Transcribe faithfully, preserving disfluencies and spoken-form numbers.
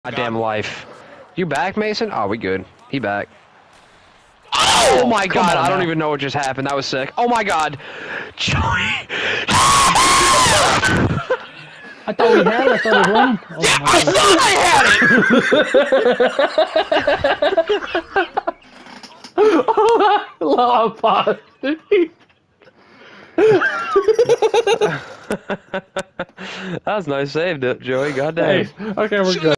Goddamn life. You back, Mason? Oh, we good. He back. Oh, oh my god, I don't now. even know what just happened. That was sick. Oh my god. Joey. I thought we had it. I thought it was wrong. Oh, yeah, I thought I had it. That was nice save, Joey. God damn. Hey, okay, we're good.